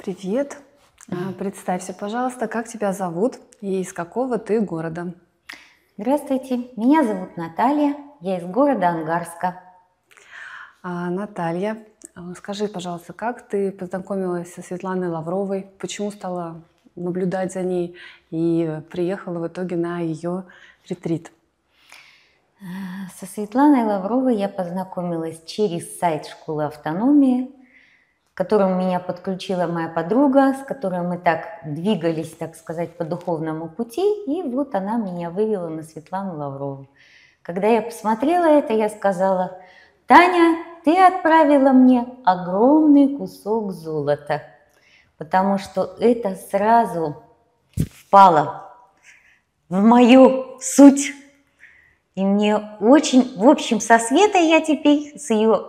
Привет. Представься, пожалуйста, как тебя зовут и из какого ты города? Здравствуйте, меня зовут Наталья, я из города Ангарска. Наталья, скажи, пожалуйста, как ты познакомилась со Светланой Лавровой? Почему стала наблюдать за ней и приехала в итоге на ее ретрит? Со Светланой Лавровой я познакомилась через сайт Школы автономии, к которому меня подключила моя подруга, с которой мы так двигались, так сказать, по духовному пути, и вот она меня вывела на Светлану Лаврову. Когда я посмотрела это, я сказала: «Таня, ты отправила мне огромный кусок золота», потому что это сразу впало в мою суть. И мне очень, в общем, со Светой я теперь, с ее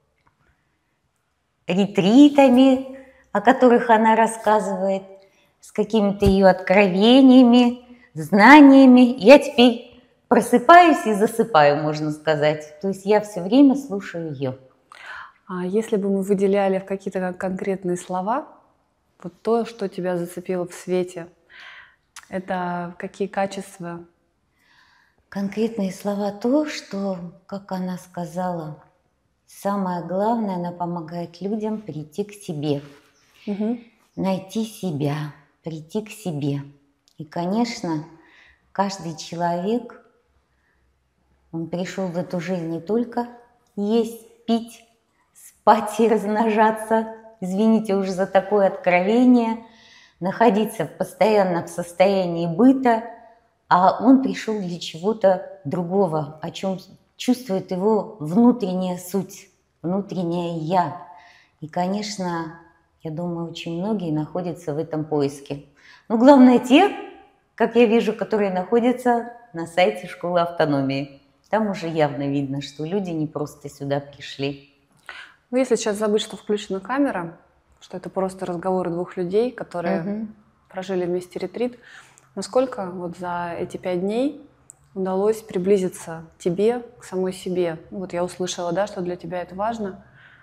ретритами, о которых она рассказывает, с какими-то ее откровениями, знаниями, я теперь просыпаюсь и засыпаю, можно сказать. То есть я все время слушаю ее. А если бы мы выделяли в какие-то конкретные слова, вот то, что тебя зацепило в Свете, это какие качества? Конкретные слова то, что, как она сказала, самое главное, она помогает людям прийти к себе, найти себя, прийти к себе. И, конечно, каждый человек, он пришел в эту жизнь не только есть, пить, спать и размножаться, извините уже за такое откровение, находиться постоянно в состоянии быта, а он пришел для чего-то другого, о чем чувствует его внутренняя суть, внутреннее «я». И, конечно, я думаю, очень многие находятся в этом поиске. Но главное те, как я вижу, которые находятся на сайте Школы автономии. Там уже явно видно, что люди не просто сюда пришли. Ну, если сейчас забыть, что включена камера, что это просто разговоры двух людей, которые прожили вместе ретрит, насколько вот за эти 5 дней удалось приблизиться тебе, к самой себе? Ну, вот я услышала, да, что для тебя это важно.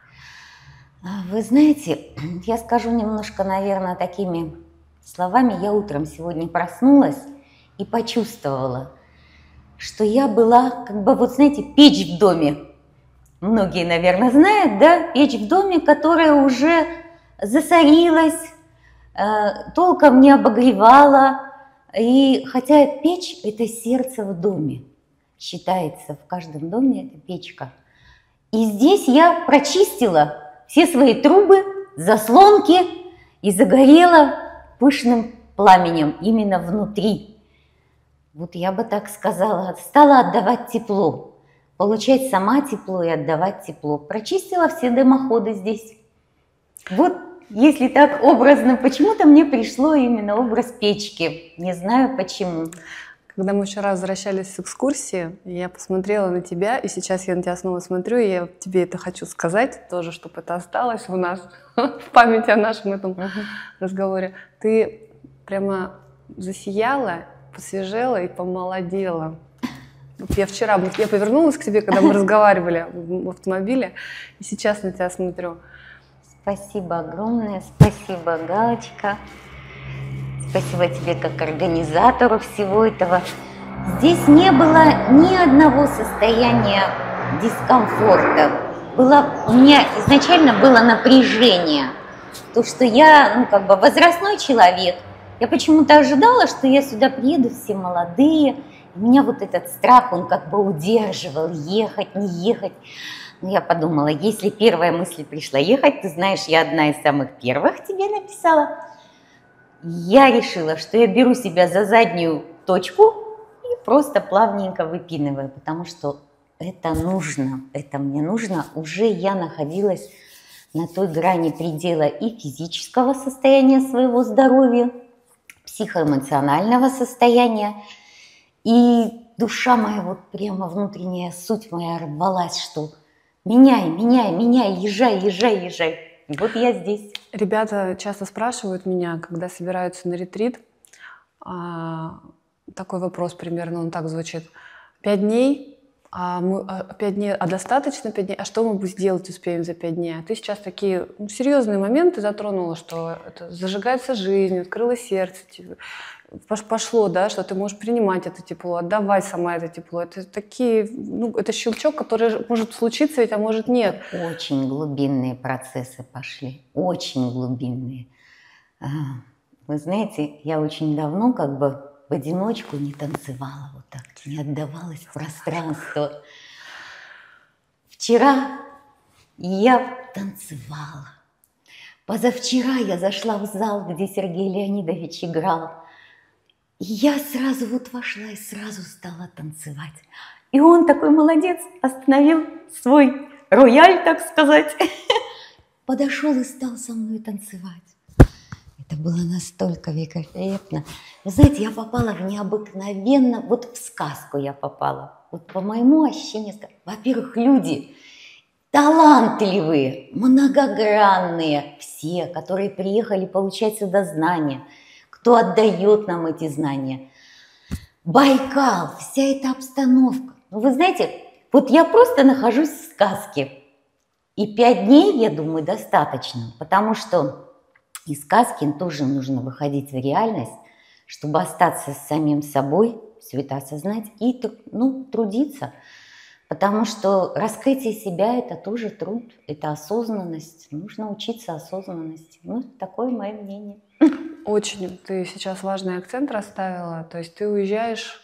Вы знаете, я скажу немножко, наверное, такими словами. Я утром сегодня проснулась и почувствовала, что я была, как бы, вот знаете, печь в доме. Многие, наверное, знают, да, печь в доме, которая уже засорилась, толком не обогревала. И хотя печь – это сердце в доме, считается, в каждом доме это печка. И здесь я прочистила все свои трубы, заслонки и загорела пышным пламенем именно внутри. Вот я бы так сказала, стала отдавать тепло, получать сама тепло и отдавать тепло. Прочистила все дымоходы здесь. Вот, если так образно, почему-то мне пришло именно образ печки. Не знаю почему. Когда мы вчера возвращались с экскурсии, я посмотрела на тебя, и сейчас я на тебя снова смотрю, и я тебе это хочу сказать тоже, чтобы это осталось у нас в памяти о нашем этом разговоре. Ты прямо засияла, посвежела и помолодела. Вот я вчера, я повернулась к тебе, когда мы разговаривали в автомобиле, и сейчас на тебя смотрю. Спасибо огромное, спасибо, Галочка. Спасибо тебе как организатору всего этого. Здесь не было ни одного состояния дискомфорта. У меня изначально было напряжение. То, что я, возрастной человек. Я почему-то ожидала, что я сюда приеду, все молодые. И меня вот этот страх, он как бы удерживал, ехать, не ехать. Но я подумала, если первая мысль пришла ехать, ты знаешь, я одна из самых первых тебе написала. Я решила, что я беру себя за заднюю точку и просто плавненько выпинываю, потому что это нужно, это мне нужно. Уже я находилась на той грани предела и физического состояния своего здоровья, психоэмоционального состояния. И душа моя, вот прямо внутренняя суть моя рвалась, что меняй, меняй, меняй, езжай, езжай, езжай. И вот я здесь. Ребята часто спрашивают меня, когда собираются на ретрит, такой вопрос примерно, он так звучит. 5 дней 5 дней, достаточно 5 дней? А что мы сделать успеем за 5 дней? А ты сейчас такие серьезные моменты затронула, что это зажигается жизнь, открыло сердце, пошло, да, что ты можешь принимать это тепло, отдавать сама это тепло. Это такие, это щелчок, который может случиться, ведь, а может нет. Очень глубинные процессы пошли, очень глубинные. Вы знаете, я очень давно как бы в одиночку не танцевала вот так, не отдавалась в пространство. Вчера я танцевала. Позавчера я зашла в зал, где Сергей Леонидович играл. И я сразу вот вошла и сразу стала танцевать. И он такой молодец, остановил свой рояль, так сказать. Подошел и стал со мной танцевать. Это было настолько великолепно. Вы знаете, я попала в необыкновенно, вот в сказку я попала. Вот по моему ощущению, во-первых, люди талантливые, многогранные, все, которые приехали получать сюда знания, кто отдает нам эти знания. Байкал, вся эта обстановка. Вы знаете, вот я просто нахожусь в сказке. И 5 дней, я думаю, достаточно, потому что из сказки тоже нужно выходить в реальность, чтобы остаться с самим собой, все это осознать и трудиться. Потому что раскрытие себя – это тоже труд, это осознанность. Нужно учиться осознанности. Такое мое мнение. Очень ты сейчас важный акцент расставила. То есть ты уезжаешь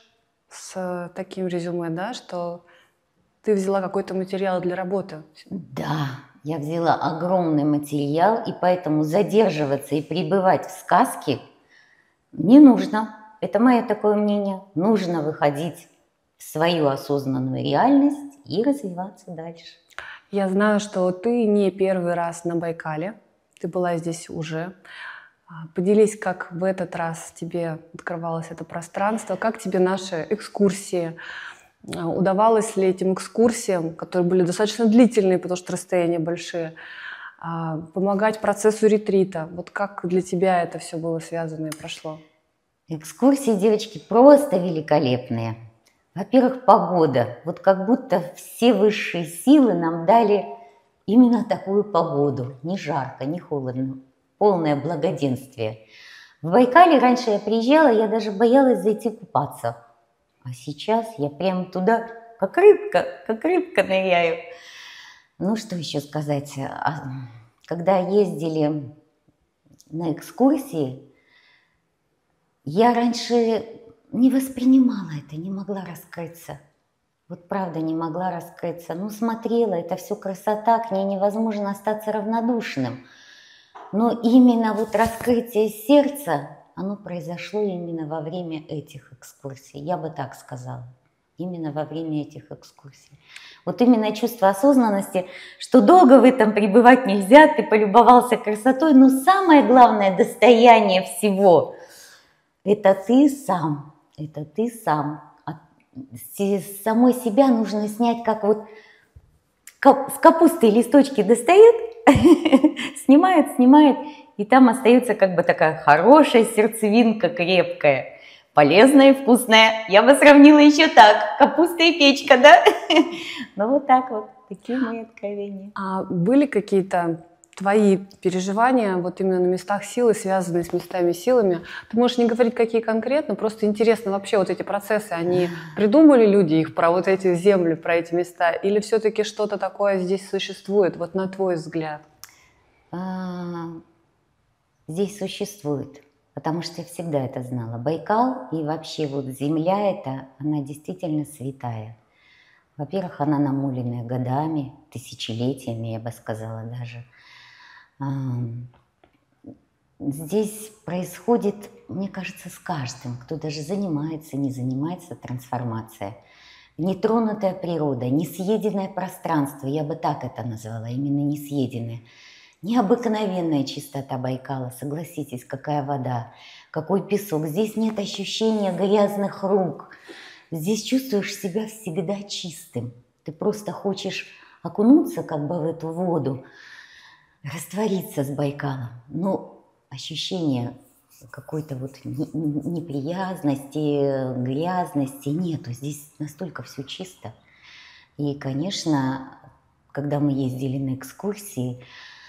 с таким резюме, да, что ты взяла какой-то материал для работы. Да, я взяла огромный материал, и поэтому задерживаться и пребывать в сказке не нужно. Это мое такое мнение. Нужно выходить в свою осознанную реальность и развиваться дальше. Я знаю, что ты не первый раз на Байкале. Ты была здесь уже. Поделись, как в этот раз тебе открывалось это пространство, как тебе наши экскурсии, удавалось ли этим экскурсиям, которые были достаточно длительные, потому что расстояния большие, помогать процессу ретрита? Вот как для тебя это все было связано и прошло? Экскурсии, девочки, просто великолепные. Во-первых, погода. Вот как будто все высшие силы нам дали именно такую погоду. Не жарко, не холодно. Полное благоденствие. В Байкале раньше я приезжала, я даже боялась зайти купаться. А сейчас я прям туда, как рыбка ныряю. Что еще сказать? Когда ездили на экскурсии, я раньше не воспринимала это, не могла раскрыться. Вот правда не могла раскрыться. Смотрела, это все красота, к ней невозможно остаться равнодушным. Но именно вот раскрытие сердца, оно произошло именно во время этих экскурсий. Я бы так сказала. Именно во время этих экскурсий. Вот именно чувство осознанности, что долго в этом пребывать нельзя, ты полюбовался красотой, но самое главное достояние всего – это ты сам. Это ты сам. С самой себя нужно снять, как вот с капусты листочки достает, снимает, и там остается как бы такая хорошая сердцевинка, крепкая, полезная и вкусная. Я бы сравнила еще так, капуста и печка, да? Вот так вот, такие мои откровения. А были какие-то твои переживания вот именно на местах силы, связанные с местами силами? Ты можешь не говорить, какие конкретно, просто интересно вообще вот эти процессы, они придумали люди их про вот эти земли, про эти места, или все-таки что-то такое здесь существует, вот на твой взгляд? Здесь существует, потому что я всегда это знала. Байкал и вообще вот земля эта, она действительно святая. Во-первых, она намоленная годами, тысячелетиями, я бы сказала даже. Здесь происходит, мне кажется, с каждым, кто даже занимается, не занимается, трансформация. Нетронутая природа, несъеденное пространство, я бы так это назвала, именно несъеденное. Необыкновенная чистота Байкала, согласитесь, какая вода, какой песок. Здесь нет ощущения грязных рук, здесь чувствуешь себя всегда чистым. Ты просто хочешь окунуться как бы в эту воду, раствориться с Байкалом. Но ощущения какой-то вот неприязности, грязности нету. Здесь настолько все чисто. И, конечно, когда мы ездили на экскурсии,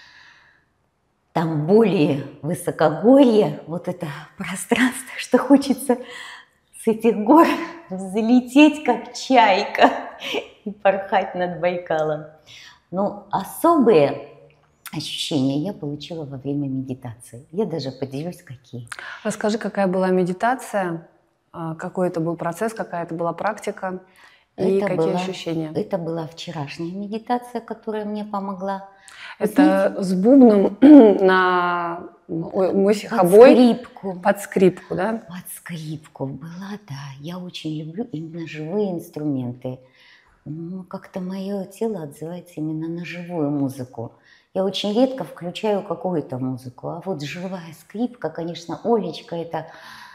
там более высокогорье, вот это пространство, что хочется с этих гор залететь, как чайка, и порхать над Байкалом. Но особые ощущения я получила во время медитации. Я даже поделюсь, какие. Расскажи, какая была медитация, какой это был процесс, какая это была практика и какие ощущения? Это была вчерашняя медитация, которая мне помогла. Это с бубном на мосихобой под скрипку, да? Под скрипку была, да. Я очень люблю именно живые инструменты. Как-то мое тело отзывается именно на живую музыку. Я очень редко включаю какую-то музыку, а вот живая скрипка, конечно, Олечка, это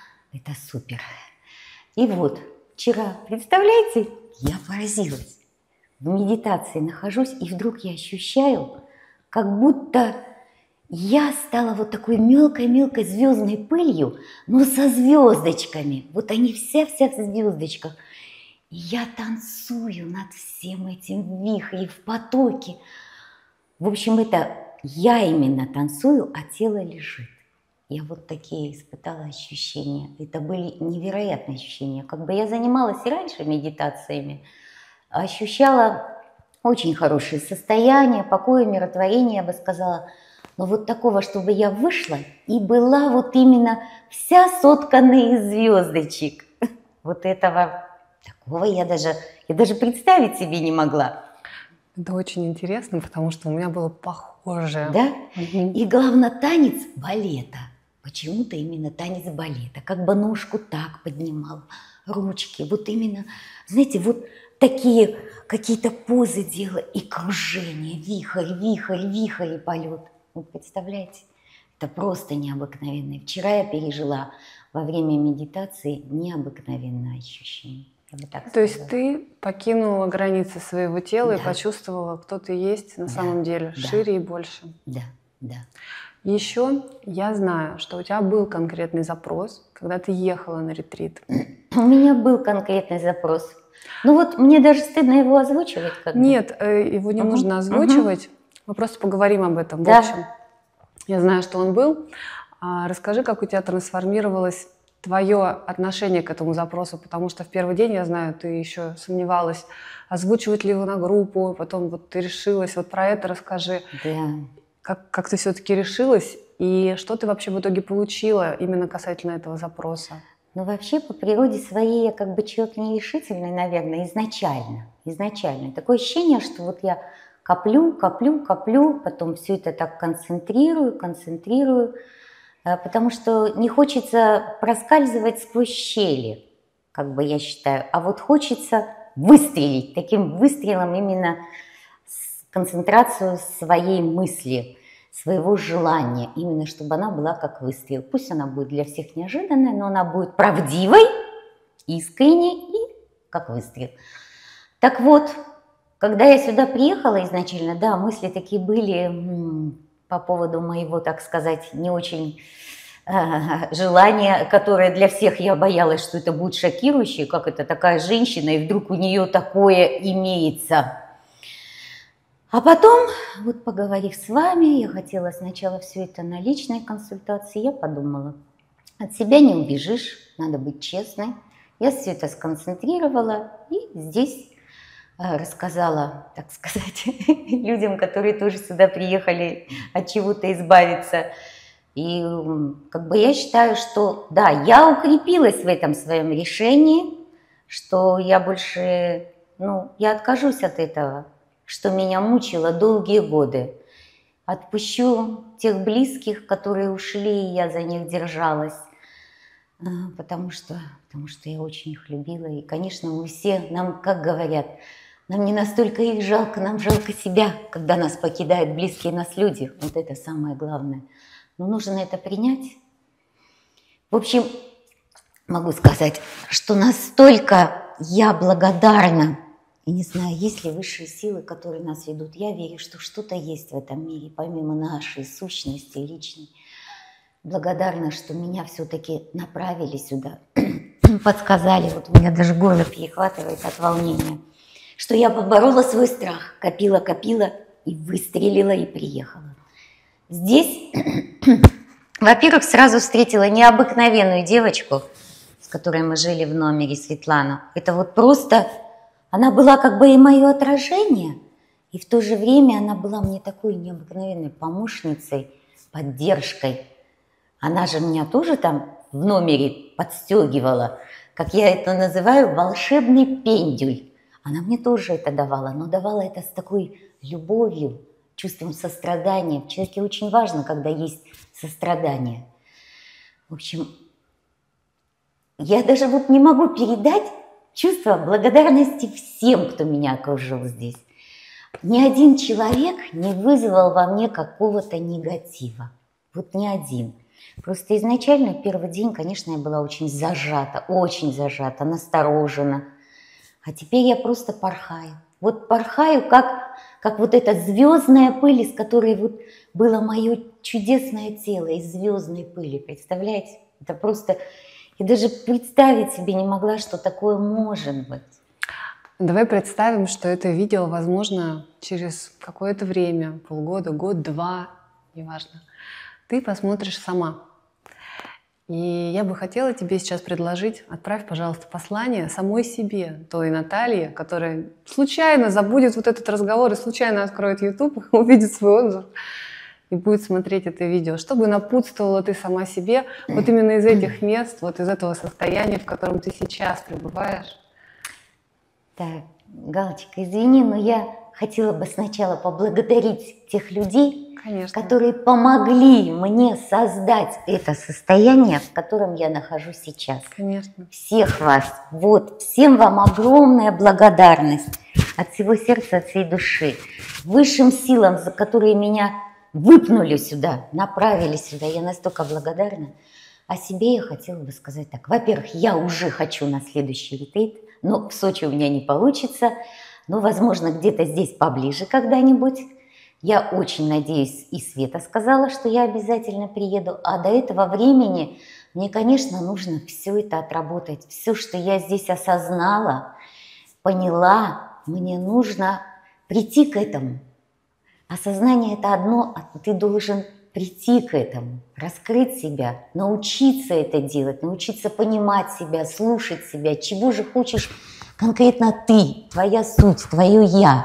супер. И вот вчера, представляете, я поразилась. В медитации нахожусь, и вдруг я ощущаю, как будто я стала вот такой мелкой-мелкой звездной пылью, но со звездочками. Вот они вся в звездочках. И я танцую над всем этим вихрем в потоке. В общем, это я именно танцую, а тело лежит. Я вот такие испытала ощущения. Это были невероятные ощущения. Как бы я занималась и раньше медитациями, ощущала очень хорошее состояние, покой, умиротворение, я бы сказала. Но вот такого, чтобы я вышла и была вот именно вся сотканная из звездочек. Вот такого я даже представить себе не могла. Это очень интересно, потому что у меня было похоже. Да? И главное, танец балета. Почему-то именно танец балета. Как бы ножку так поднимал, ручки. Вот именно, знаете, вот такие какие-то позы делала и кружение, вихрь и полет. Вы представляете? Это просто необыкновенно. Вчера я пережила во время медитации необыкновенное ощущение. То есть ты покинула границы своего тела, да, и почувствовала, кто ты есть на самом деле, да, шире и больше. Да, да. Еще я знаю, что у тебя был конкретный запрос, когда ты ехала на ретрит. У меня был конкретный запрос. Ну вот мне даже стыдно его озвучивать. Нет, его не нужно озвучивать. Мы просто поговорим об этом. Да. В общем, я знаю, что он был. Расскажи, как у тебя трансформировалось твое отношение к этому запросу, потому что в первый день, я знаю, ты еще сомневалась, озвучивать ли его на группу, потом вот ты решилась, вот про это расскажи. Да. Как ты все-таки решилась, и что ты вообще в итоге получила именно касательно этого запроса? Ну, вообще, по природе своей я как бы человек нерешительный, наверное, изначально. Такое ощущение, что вот я коплю, потом все это так концентрирую, потому что не хочется проскальзывать сквозь щели, как бы я считаю, а вот хочется выстрелить, таким выстрелом именно концентрацию своей мысли, своего желания, именно чтобы она была как выстрел. Пусть она будет для всех неожиданной, но она будет правдивой, искренней и как выстрел. Так вот, когда я сюда приехала изначально, да, мысли такие были по поводу моего, так сказать, не очень желания, которое для всех я боялась, что это будет шокирующе, как это такая женщина, и вдруг у нее такое имеется. А потом, вот поговорив с вами, я хотела сначала все это на личной консультации, я подумала, от себя не убежишь, надо быть честной. Я все это сконцентрировала и здесь рассказала, так сказать, людям, которые тоже сюда приехали от чего-то избавиться. И как бы я считаю, что да, я укрепилась в этом своем решении, что я больше, я откажусь от этого, что меня мучило долгие годы. Отпущу тех близких, которые ушли, и я за них держалась, потому что я очень их любила. И, конечно, мы все, нам, как говорят, нам не настолько их жалко, нам жалко себя, когда нас покидают близкие нас люди. Вот это самое главное. Но нужно это принять. В общем, могу сказать, что настолько я благодарна, и не знаю, есть ли высшие силы, которые нас ведут. Я верю, что что-то есть в этом мире, помимо нашей сущности личной. Благодарна, что меня все-таки направили сюда, подсказали. Вот у меня даже горло перехватывает от волнения. что я поборола свой страх, копила и выстрелила и приехала. Здесь, во-первых, сразу встретила необыкновенную девочку, с которой мы жили в номере, Светлану. Это вот просто, она была как бы и мое отражение, и в то же время она была мне такой необыкновенной помощницей, поддержкой. Она же меня тоже там в номере подстегивала, как я это называю, волшебный пендюль. Она мне тоже это давала, но давала это с такой любовью, чувством сострадания. В человеке очень важно, когда есть сострадание. В общем, я даже вот не могу передать чувство благодарности всем, кто меня окружил здесь. Ни один человек не вызвал во мне какого-то негатива. Вот ни один. Просто изначально, первый день, конечно, я была очень зажата, насторожена. А теперь я просто порхаю. Вот порхаю, как вот эта звездная пыль, из которой вот было мое чудесное тело, из звездной пыли. Представляете? Это просто... Я даже представить себе не могла, что такое может быть. Давай представим, что это видео, возможно, через какое-то время, полгода, год, два, неважно. Ты посмотришь сама. И я бы хотела тебе сейчас предложить, отправь, пожалуйста, послание самой себе, той Наталье, которая случайно забудет вот этот разговор и случайно откроет YouTube, увидит свой отзыв и будет смотреть это видео. Чтобы напутствовала ты сама себе вот именно из этих мест, вот из этого состояния, в котором ты сейчас пребываешь. Так, Галочка, извини, но я хотела бы сначала поблагодарить тех людей, Конечно. которые помогли мне создать это состояние, в котором я нахожусь сейчас. Конечно. Всех вас. Вот, всем вам огромная благодарность от всего сердца, от всей души. Высшим силам, за которые меня выпнули сюда, направили сюда. Я настолько благодарна. О себе я хотела бы сказать так. Во-первых, я уже хочу на следующий ретрит, но в Сочи у меня не получится. Но, возможно, где-то здесь поближе когда-нибудь. Я очень надеюсь, и Света сказала, что я обязательно приеду. А до этого времени мне, конечно, нужно все это отработать. Все, что я здесь осознала, поняла, мне нужно прийти к этому. Осознание – это одно, а ты должен прийти к этому, раскрыть себя, научиться это делать, научиться понимать себя, слушать себя, чего же хочешь конкретно ты, твоя суть, твое «я».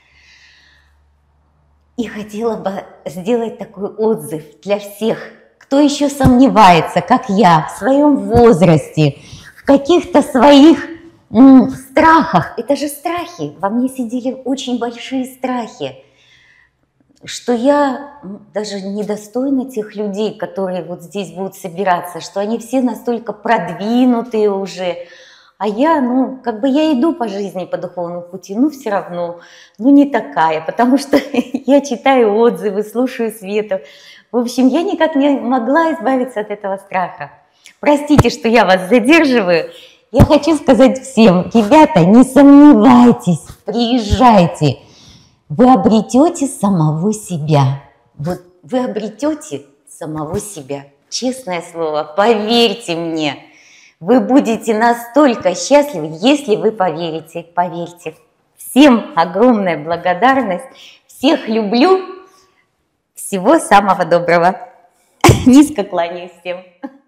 И хотела бы сделать такой отзыв для всех, кто еще сомневается, как я, в своем возрасте, в каких-то своих страхах. Это же страхи. Во мне сидели очень большие страхи, что я даже недостойна тех людей, которые вот здесь будут собираться, что они все настолько продвинутые уже. А я, как бы я иду по жизни, по духовному пути, все равно, не такая, потому что я читаю отзывы, слушаю Свету. В общем, я никак не могла избавиться от этого страха. Простите, что я вас задерживаю. Я хочу сказать всем, ребята, не сомневайтесь, приезжайте. Вы обретете самого себя. Вот вы обретете самого себя. Честное слово, поверьте мне. Вы будете настолько счастливы, если вы поверите. Поверьте. Всем огромная благодарность. Всех люблю. Всего самого доброго. Низко кланяюсь всем.